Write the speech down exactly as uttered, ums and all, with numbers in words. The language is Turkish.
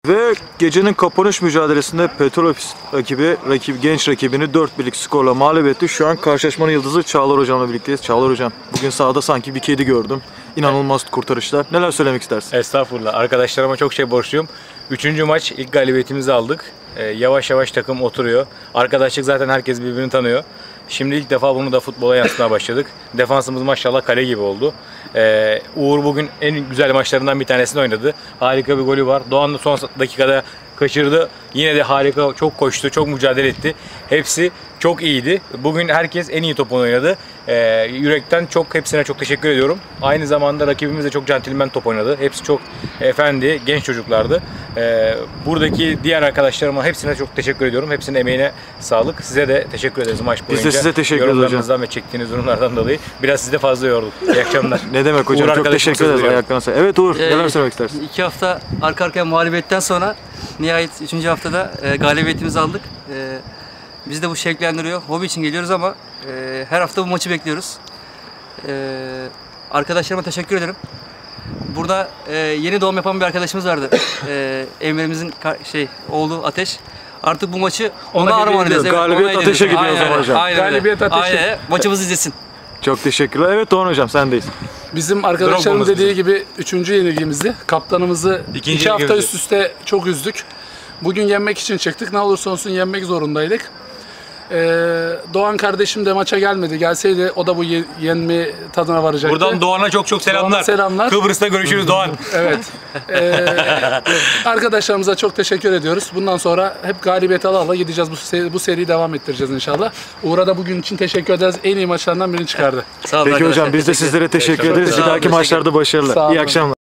Ve gecenin kapanış mücadelesinde Petrolofis rakibi, rakip genç rakibini dört birlik skorla mağlup etti. Şu an karşılaşmanın yıldızı Çağlar Hocam'la birlikteyiz. Çağlar Hocam, bugün sahada sanki bir kedi gördüm. İnanılmaz kurtarışlar. Neler söylemek istersin? Estağfurullah. Arkadaşlarıma çok şey borçluyum. Üçüncü maç ilk galibiyetimizi aldık. Ee, yavaş yavaş takım oturuyor. Arkadaşlık zaten herkes birbirini tanıyor. Şimdi ilk defa bunu da futbola yansıtmaya başladık. Defansımız maşallah kale gibi oldu. Ee, Uğur bugün en güzel maçlarından bir tanesini oynadı. Harika bir golü var. Doğan da son dakikada kaçırdı. Yine de harika, çok koştu, çok mücadele etti. Hepsi çok iyiydi. Bugün herkes en iyi topunu oynadı. Ee, yürekten çok hepsine çok teşekkür ediyorum. Aynı zamanda rakibimiz de çok centilmen top oynadı. Hepsi çok efendi, genç çocuklardı. Ee, buradaki diğer arkadaşlarıma hepsine çok teşekkür ediyorum. Hepsinin emeğine sağlık. Size de teşekkür ederiz maç boyunca. Biz de size teşekkür ederiz hocam. Yorumlarınızdan ve çektiğiniz durumlardan dolayı. Biraz sizi de fazla yorduk. İyi akşamlar. Ne demek hocam, Uğur çok teşekkür ederiz. Ayaklarına sağlık. Evet Uğur, Ee, neler söylemek istersin? İki hafta arka arkaya mağlubiyetten sonra nihayet üçüncü haftada e, galibiyetimizi aldık. E, bizi de bu şevklendiriyor. Hobi için geliyoruz ama e, her hafta bu maçı bekliyoruz. E, arkadaşlarıma teşekkür ederim. Burada e, yeni doğum yapan bir arkadaşımız vardı. E, Emre'mizin şey oğlu Ateş. Artık bu maçı ona, ona armağan edeceğiz. Evet, Galibiyet Ateş'e gidiyor o zaman hocam. Aynen, Galibiyet Ateş'e. Aynen, maçımızı izlesin. Çok teşekkürler. Evet Doğan Hocam, sendeyiz. Bizim arkadaşlarım dediği gibi üçüncü yenilgimizdi. Kaptanımızı İkinci iki hafta yenilgimizi. üst üste çok üzdük. Bugün yenmek için çıktık. Ne olursa olsun yenmek zorundaydık. Ee, Doğan kardeşim de maça gelmedi. Gelseydi o da bu ye- yenme tadına varacaktı. Buradan Doğan'a çok çok selamlar. Doğan'a selamlar. Kıbrıs'ta görüşürüz Doğan. Evet. Ee, arkadaşlarımıza çok teşekkür ediyoruz. Bundan sonra hep galibiyet ala ala gideceğiz. Bu, seri, bu seriyi devam ettireceğiz inşallah. Uğur'a da bugün için teşekkür ederiz. En iyi maçlarından birini çıkardı. Sağ olun Peki arkadaşlar, hocam, biz de teşekkür sizlere teşekkür Çok ederiz. Bir teşekkür dahaki ederim. maçlarda başarılar. Sağ İyi olun. akşamlar.